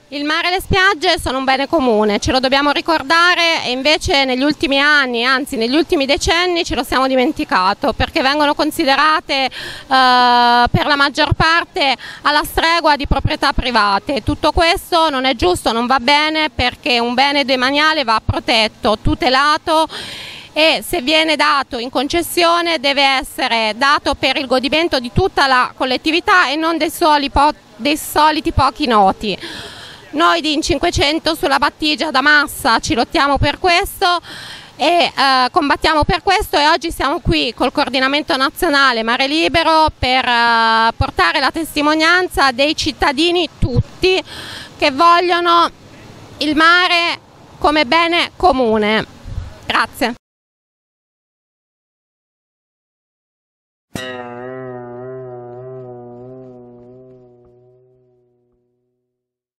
Il mare e le spiagge sono un bene comune, ce lo dobbiamo ricordare e invece negli ultimi anni, anzi negli ultimi decenni ce lo siamo dimenticato perché vengono considerate per la maggior parte alla stregua di proprietà private. Tutto questo non è giusto, non va bene perché un bene demaniale va protetto, tutelato e se viene dato in concessione deve essere dato per il godimento di tutta la collettività e non dei soliti pochi noti. Noi di In 500 sulla Battigia da Massa ci lottiamo per questo e combattiamo per questo e oggi siamo qui col coordinamento nazionale Mare Libero per portare la testimonianza dei cittadini tutti che vogliono il mare come bene comune. Grazie.